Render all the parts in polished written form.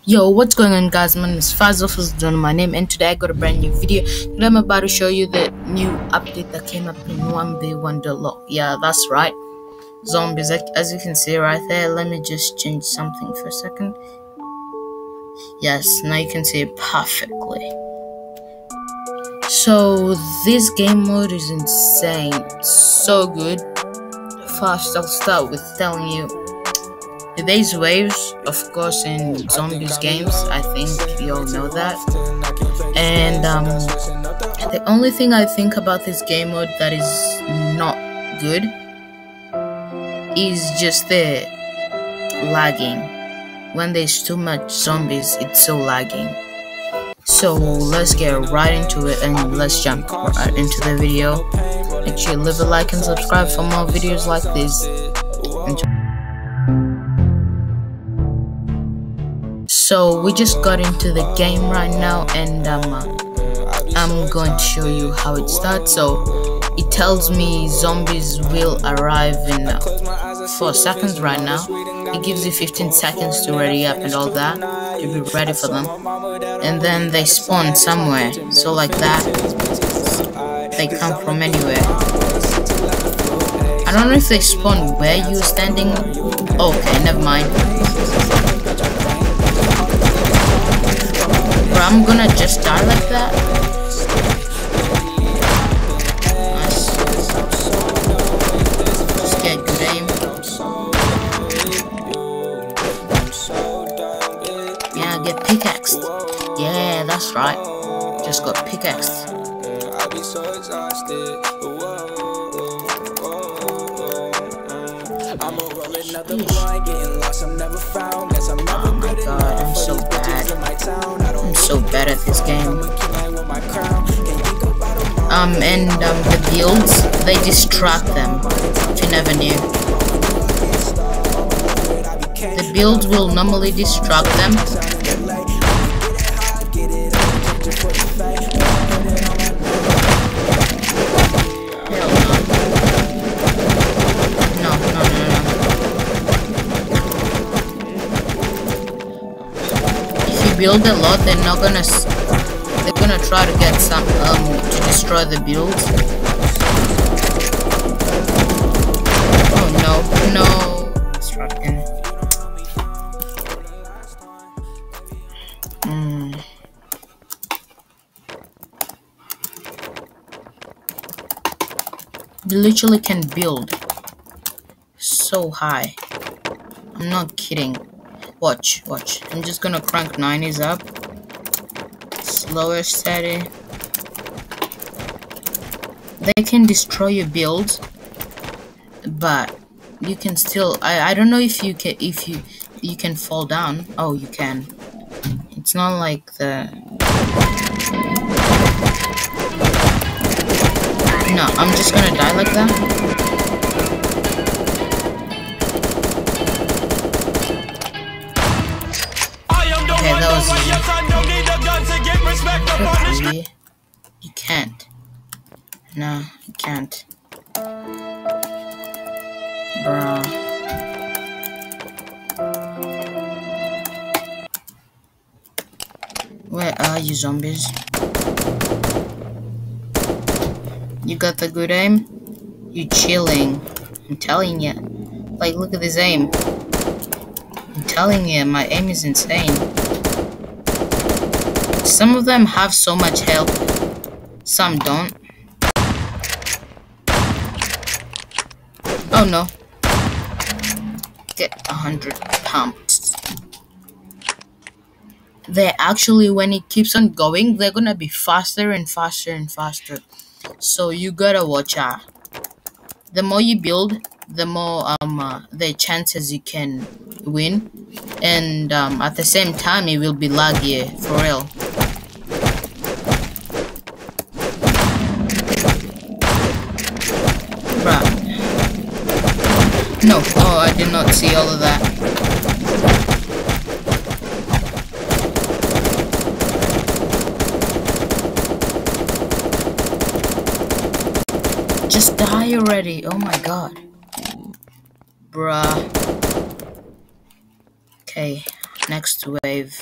Yo, what's going on, guys? My name is Fazov, is my name, and today I got a brand new video. Today I'm about to show you the new update that came up in 1v1.lol. Yeah, that's right, zombies. As you can see right there, let me just change something for a second. Yes, now you can see it perfectly. So this game mode is insane, so good. First, I'll start with telling you. There's waves, of course, in zombies games. I think you all know that. And the only thing I think about this game mode that is not good is just the lagging. When there's too much zombies, it's so lagging. So let's get right into it and let's jump right into the video. Make sure you leave a like and subscribe for more videos like this. So we just got into the game right now, and I'm going to show you how it starts. So it tells me zombies will arrive in 4 seconds right now. It gives you 15 seconds to ready up and all that, to be ready for them. And then they spawn somewhere, so like that. They come from anywhere. I don't know if they spawn where you're standing. Okay, never mind. I'm gonna just die like that. Nice. Just get good aim. Yeah, get pickaxed. Yeah, that's right. Just got pickaxed. Oh my god, I'm so bad. I'm so bad at this game. The builds, they distract them, if you never knew. The builds will normally distract them. Build a lot, they're gonna try to get some to destroy the builds. Oh no, distracting. You literally can build so high. I'm not kidding. Watch. I'm just gonna crank 90s up. Slower, steady. They can destroy your build, but you can still. I don't know if you can fall down. Oh, you can. It's not like the. No, I'm just gonna die like that. Okay, that was easy. You can't. No, you can't. Bruh. Where are you, zombies? You got the good aim? You chilling. I'm telling you. Like, look at this aim. I'm telling you, my aim is insane. Some of them have so much health, some don't. Oh no. Get 100 pumps. They're actually, when it keeps on going, they're gonna be faster and faster and faster. So you gotta watch out. The more you build, the more the chances you can win, and at the same time it will be laggy, for real. Bruh. No, oh, I did not see all of that. Just die already, oh my god. Bruh. Okay, Next wave.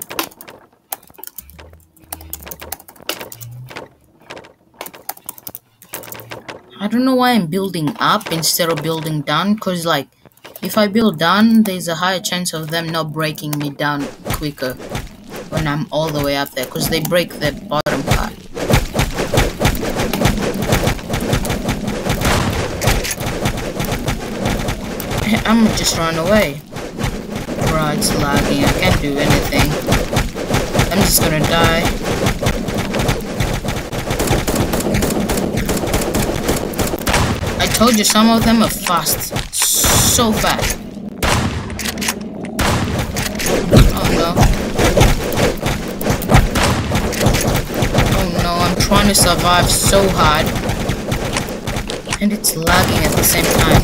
I don't know why I'm building up instead of building down, because like if I build down, there's a higher chance of them not breaking me down quicker when I'm all the way up there, because they break the bottom part. I'm just run away. Bro, it's lagging. I can't do anything. I'm just gonna die. I told you some of them are fast. So fast. Oh no. Oh no, I'm trying to survive so hard. And it's lagging at the same time.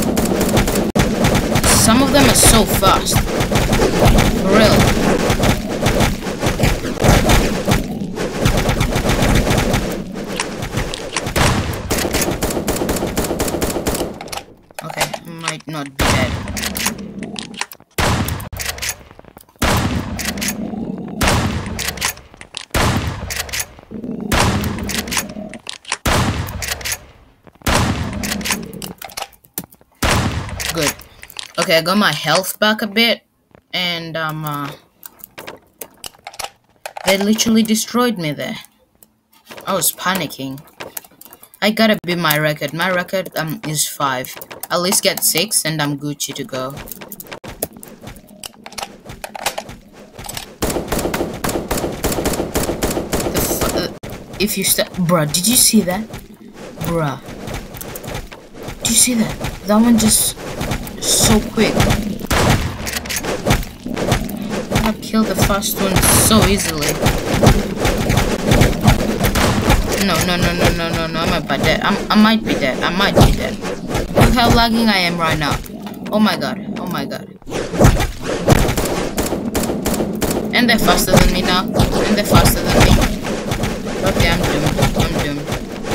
Some of them are so fast. For real. Okay, I might not be dead. Good. Okay, I got my health back a bit, and they literally destroyed me there. I was panicking. I gotta beat my record. My record is 5. At least get 6, and I'm Gucci to go. If you bruh, did you see that? Bruh, did you see that? That one just so quick. I killed the first one so easily. No, I might be dead. I might be dead. I might be dead. Look how lagging I am right now. Oh my god. Oh my god. And they're faster than me now. And they're faster than me. Okay, I'm doomed. I'm doomed.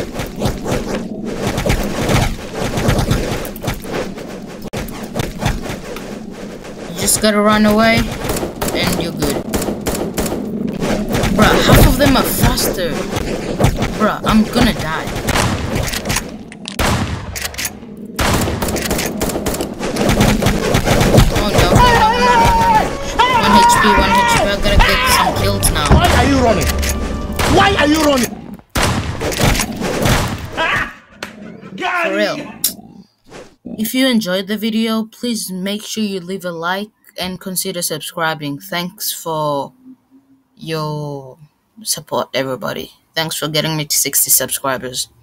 You just gotta run away, and you're good. Bruh, half of them are faster. Bruh, I'm gonna die. Oh no. 1 HP, 1 HP. I gotta get some kills now. Why are you running? Why are you running? For real. If you enjoyed the video, please make sure you leave a like and consider subscribing. Thanks for your support, everybody. Thanks for getting me to 60 subscribers.